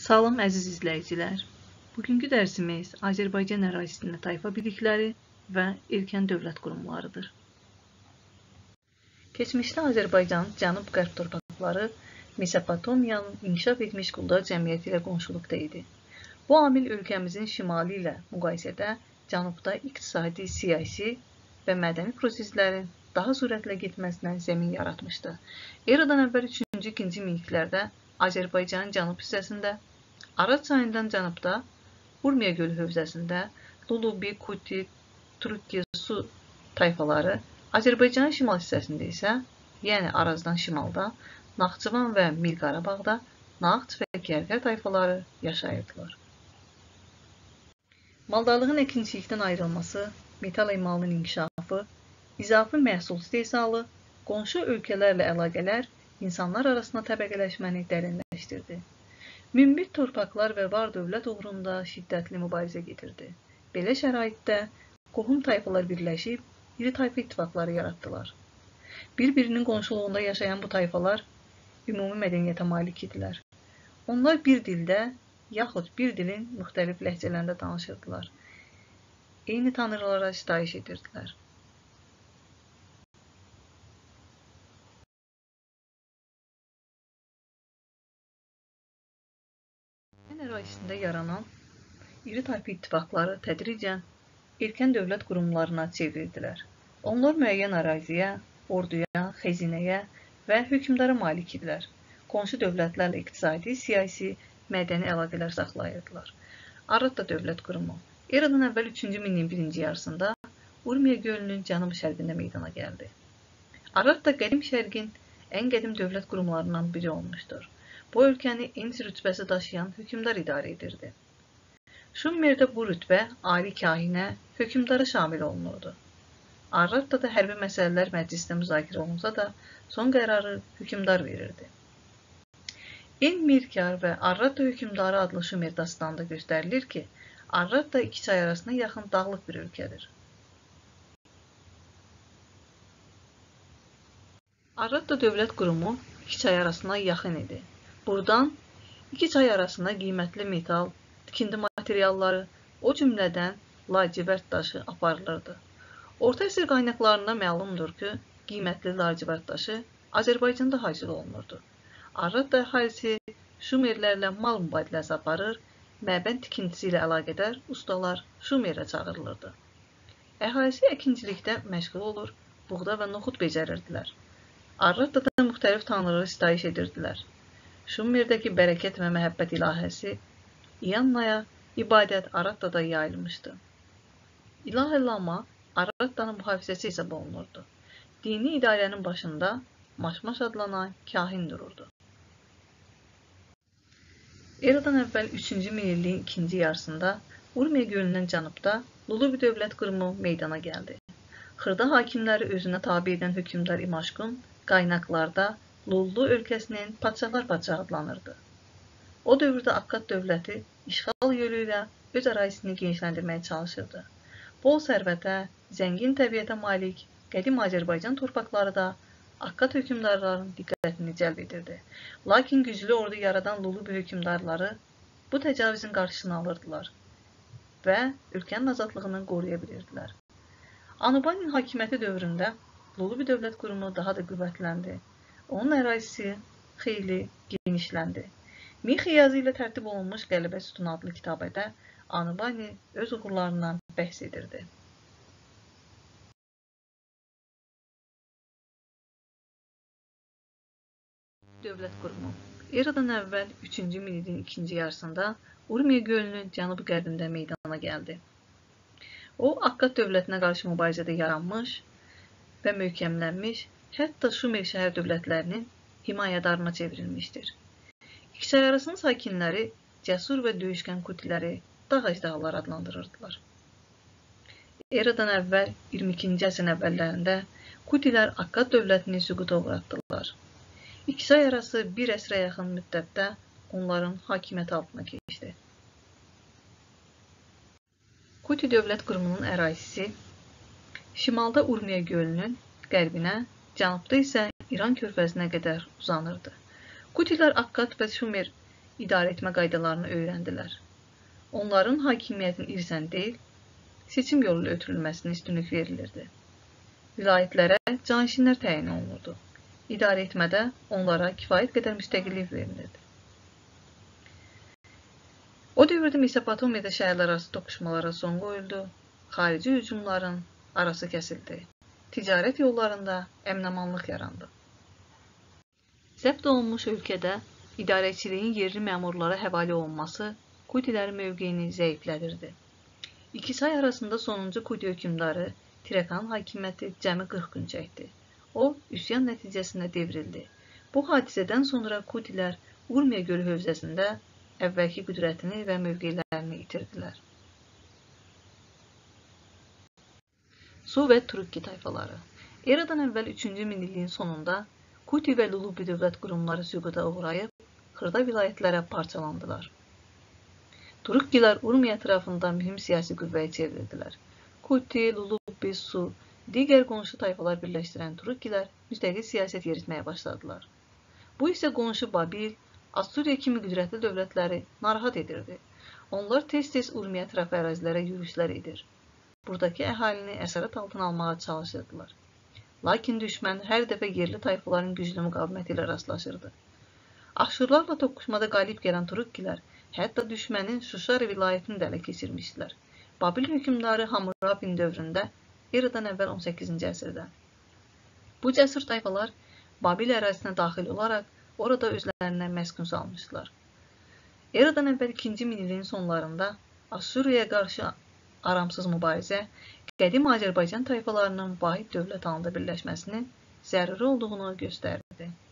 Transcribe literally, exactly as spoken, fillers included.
Salam əziz izləyicilər. Bugünkü dərsimiz Azərbaycan ərazisində tayfa birlikləri və erkən dövlət qurumlarıdır. Keçmişdə Azərbaycan cənub-qərb torpaqları Mesopotamiyanın inkişaf etmiş quldar cəmiyyəti ilə qonşuluqda idi. Bu amil ölkəmizin şimali ilə müqayisədə cənubda iqtisadi, siyasi və mədəni proseslərin daha sürətlə getməsinə zəmin yaratmışdı. Eradan əvvəl üçüncü ikinci minilliklərdə Azərbaycanın cənub hissəsində, Araz çayından cənubda, Urmiya gölü hövzəsində Lulubi, Kuti, Trukki, Su tayfaları, Azərbaycanın şimal hissəsində isə, yəni Arazdan şimalda, Naxçıvan və Mirqarabağda Nağç və Gərgər tayfaları yaşayırdılar. Maldarlığın əkinçilikdən ayrılması, metal emalının inkişafı, izafi məhsul istehsalı, qonşu ölkələrlə əlaqələr insanlar arasında təbəqələşməni dərinləşdirdi. Münbit torpaqlar və var dövlət uğrunda şiddətli mübarizə getirdi. Belə şəraitdə qohum tayfalar birləşib, iri tayfa ittifaqları yaratdılar. Bir-birinin qonşuluğunda yaşayan bu tayfalar ümumi mədəniyyətə malik idilər. Onlar bir dildə, yaxud bir dilin müxtəlif ləhcələrində danışırdılar. Eyni tanrılara sitayiş edirdilər. Ərazisində yaranan iri tayfa ittifaqları tədricən erkən dövlət qurumlarına çevrildilər. Onlar müəyyən əraziyə, orduya, xəzinəyə və hökmdara malik idilər. Qonşu dövlətlərlə iqtisadi, siyasi, mədəni əlaqələr saxlayırdılar. Arad dövlət qurumu Eradan əvvəl üçüncü minilliyin birinci yarısında Urmiya gölünün cənub-şərqində meydana gəldi. Arad da qədim şərqin ən qədim dövlət qurumlarından biri olmuşdur. Bu ölkəni ens rütbəsi daşıyan hökmdar idarə edirdi. Şumerdə bu rütbə ali kahinə, hökmdara şamil olunurdu. Arradda da hərbi məsələlər məclisdə müzakirə olunsa da, son qərarı hökmdar verirdi. En-Mirkar və Arradda hökmdarı adlı Şumer dastanında göstərilir ki, Arradda iki çay arasına yaxın dağlıq bir ölkədir. Arradda dövlət qurumu iki çay arasına yaxın idi. Buradan iki çay arasında qiymətli metal, tikinti materialları, o cümlədən lacivərd daşı aparılırdı. Orta əsr qaynaqlarında məlumdur ki, qiymətli lacivərd daşı Azərbaycanda hasil olunurdu. Arradda əhalisi Şumerlərlə mal mübadiləsi aparır, məbəd tikintisi ilə əlaqədar ustalar Şumerə çağırılırdı. Əhalisi əkinçilikdə məşğul olur, buğda və noxud becərirdilər. Arradda da müxtəlif tanrılara sitayiş edirdilər. Şumerdəki bərəkət və məhəbbət ilahəsi İyannaya ibadət Arraddada yayılmışdı. İlahə Lama Arraddanın mühafizəsi hesab olunurdu. Dini idarənin başında Maşmaş adlanan kahin dururdu. Eradan əvvəl üçüncü minilliyin ikinci yarısında Urmiya gölünün cənubda Lulubi dövlət qurumu meydana gəldi. Xırda hakimləri özünə tabe edən hökmdar İmaşqun qaynaqlarda Lullu ölkəsinin padşahlar padşahı adlanırdı. O dövrdə Akkad dövləti işğal yolu ilə öz ərazisini genişləndirməyə çalışırdı. Bol sərvətə, zəngin təbiətə malik qədim Azərbaycan torpaqları da Akkad hökmdarlarının diqqətini cəlb edirdi. Lakin güclü ordu yaradan Lulubi hökmdarları bu təcavüzün qarşısını alırdılar və ölkənin azadlığını qoruya bilirdilər. Anubaninin hakimiyyəti dövründə Lulubi dövlət qurumu daha da qüvvətləndi. Onun ərazisi xeyli genişləndi. Mixi yazı ilə tərtib olunmuş Qələbə Sütunu adlı kitabədə Anubani öz uğurlarından bəhs edirdi. Dövlət qurumu Eradan əvvəl üçüncü minilliyin ikinci yarısında Urmiya gölünün cənub-qərbində meydana gəldi. O, Akkad dövlətinə qarşı mübarizədə yaranmış və möhkəmlənmiş, hətta Şumer şəhər dövlətlərinin himayədarına çevrilmişdir. İkisayarasının sakinləri cəsur və döyüşkən Kutiləri dağ əjdahaları adlandırırdılar. Eradan əvvəl iyirmi ikinci əsrin əvvəllərində Kutilər Akkad dövlətini süquta uğratdılar. İkisayarası bir əsrə yaxın müddətdə onların hakimiyyəti altına keçdi. Kuti dövlət qurumunun ərazisi şimalda Urmiya gölünün qərbinə, cənubda isə İran körfəzinə qədər uzanırdı. Kutilər Akkad və Şumer idarə etmə qaydalarını öyrəndilər. Onların hakimiyyətin irsən deyil, seçim yolu ilə ötürülməsinə üstünlük verilirdi. Vilayətlərə canişinlər təyin olunurdu. İdarə etmədə onlara kifayət qədər müstəqillik verilirdi. O dövrdə Mesopotamiyada şəhərlər arası toqquşmalara son qoyuldu, xarici hücumların arası kəsildi. Ticarət yollarında əmin-amanlıq yarandı. Zəbt olunmuş ölkədə idarəçiliyin yerli məmurlara həvalə olunması Kutilərin mövqeyini zəiflədirdi. İki say arasında sonuncu Kuti hökmdarı Tirakan hakimiyyəti cəmi qırx gün çəkdi. O, üsyan nəticəsində devrildi. Bu hadisədən sonra Kutilər Urmiya gölü hövzəsində əvvəlki qüdrətini və mövqeylərini itirdilər. Su və Turukki tayfaları. Eradan əvvəl üçüncü minilliyin sonunda Kuti və Lullubi dövlət qurumları süquta uğrayıb, xırda vilayətlərə parçalandılar. Turukkilər Urmiya ətrafında mühüm siyasi qüvvəyə çevrildilər. Kuti, Lullubi, Su, digər qonşu tayfalar birləşdirən Turukkilər müstəqil siyasət yeritməyə başladılar. Bu isə qonşu Babil, Assuriya kimi qüdrətli dövlətləri narahat edirdi. Onlar tez-tez Urmiya ətrafı ərazilərə yürüşlər edir. Buradakı əhalini əsarət altına almağa çalışırdılar. Lakin düşmən hər dəfə yerli tayfaların güclü müqaviməti ilə rastlaşırdı. Aşurlarla toqquşmada qalib gələn Turukkilər hətta düşmənin Şuşar vilayətini də ələ keçirmişdilər. Babil hökmdarı Hammurabin dövründə, Eradan əvvəl on səkkizinci əsrdə. Bu cəsur tayfalar Babil ərazisinə daxil olaraq orada özlərinə məskun salmışdılar. Eradan əvvəl ikinci minilliyin sonlarında Assuriyaya qarşı aramsız mübarizə qədim Azərbaycan tayfalarının vahid dövlət halında birləşməsinin zəruri olduğunu göstərdi.